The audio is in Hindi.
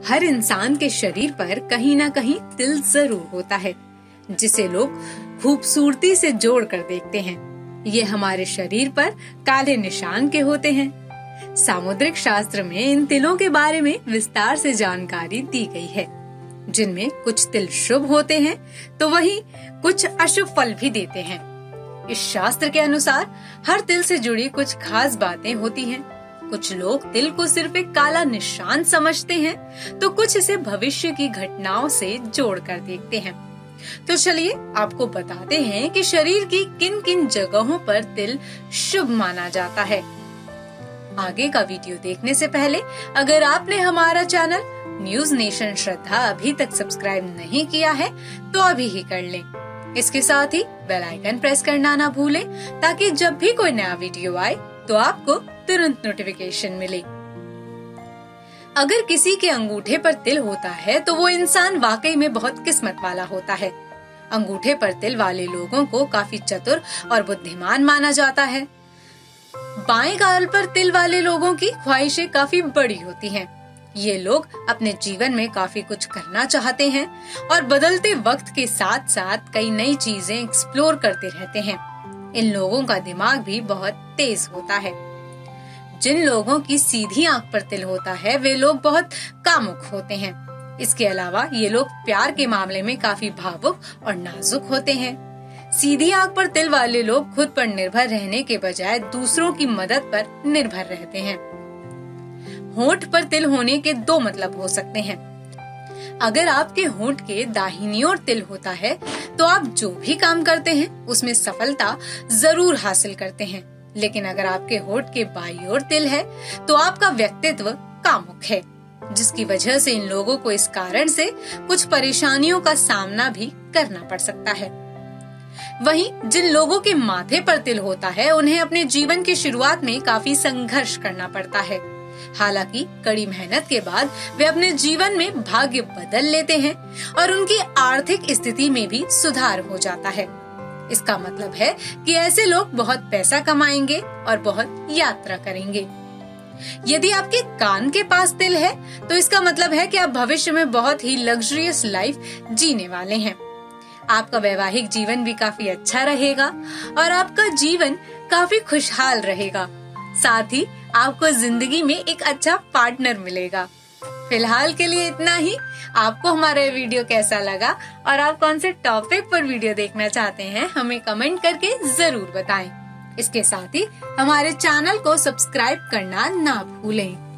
हर इंसान के शरीर पर कहीं ना कहीं तिल जरूर होता है, जिसे लोग खूबसूरती से जोड़ कर देखते हैं। ये हमारे शरीर पर काले निशान के होते हैं। सामुद्रिक शास्त्र में इन तिलों के बारे में विस्तार से जानकारी दी गई है, जिनमें कुछ तिल शुभ होते हैं तो वहीं कुछ अशुभ फल भी देते हैं। इस शास्त्र के अनुसार हर तिल से जुड़ी कुछ खास बातें होती हैं। कुछ लोग तिल को सिर्फ एक काला निशान समझते हैं, तो कुछ इसे भविष्य की घटनाओं से जोड़कर देखते हैं। तो चलिए आपको बताते हैं कि शरीर की किन किन जगहों पर तिल शुभ माना जाता है। आगे का वीडियो देखने से पहले अगर आपने हमारा चैनल न्यूज नेशन श्रद्धा अभी तक सब्सक्राइब नहीं किया है तो अभी ही कर लें। इसके साथ ही बेल आइकन प्रेस करना ना भूलें, ताकि जब भी कोई नया वीडियो आए तो आपको तुरंत नोटिफिकेशन मिले। अगर किसी के अंगूठे पर तिल होता है तो वो इंसान वाकई में बहुत किस्मत वाला होता है। अंगूठे पर तिल वाले लोगों को काफी चतुर और बुद्धिमान माना जाता है। बाएं गाल पर तिल वाले लोगों की ख्वाहिशें काफी बड़ी होती हैं। ये लोग अपने जीवन में काफी कुछ करना चाहते हैं और बदलते वक्त के साथ साथ कई नई चीजें एक्सप्लोर करते रहते हैं। इन लोगों का दिमाग भी बहुत तेज होता है। जिन लोगों की सीधी आंख पर तिल होता है वे लोग बहुत कामुक होते हैं। इसके अलावा ये लोग प्यार के मामले में काफी भावुक और नाजुक होते हैं। सीधी आंख पर तिल वाले लोग खुद पर निर्भर रहने के बजाय दूसरों की मदद पर निर्भर रहते हैं। होंठ पर तिल होने के दो मतलब हो सकते हैं। अगर आपके होंठ के दाहिनी ओर तिल होता है तो आप जो भी काम करते हैं उसमें सफलता जरूर हासिल करते हैं, लेकिन अगर आपके होंठ के बाईं ओर तिल है तो आपका व्यक्तित्व कामुक है, जिसकी वजह से इन लोगों को इस कारण से कुछ परेशानियों का सामना भी करना पड़ सकता है। वहीं जिन लोगों के माथे पर तिल होता है उन्हें अपने जीवन की शुरुआत में काफी संघर्ष करना पड़ता है। हालांकि कड़ी मेहनत के बाद वे अपने जीवन में भाग्य बदल लेते हैं और उनकी आर्थिक स्थिति में भी सुधार हो जाता है। इसका मतलब है कि ऐसे लोग बहुत पैसा कमाएंगे और बहुत यात्रा करेंगे। यदि आपके कान के पास तिल है तो इसका मतलब है कि आप भविष्य में बहुत ही लग्जरियस लाइफ जीने वाले हैं। आपका वैवाहिक जीवन भी काफी अच्छा रहेगा और आपका जीवन काफी खुशहाल रहेगा। साथ ही आपको जिंदगी में एक अच्छा पार्टनर मिलेगा। फिलहाल के लिए इतना ही। आपको हमारा ये वीडियो कैसा लगा और आप कौन से टॉपिक पर वीडियो देखना चाहते हैं हमें कमेंट करके जरूर बताएं। इसके साथ ही हमारे चैनल को सब्सक्राइब करना ना भूलें।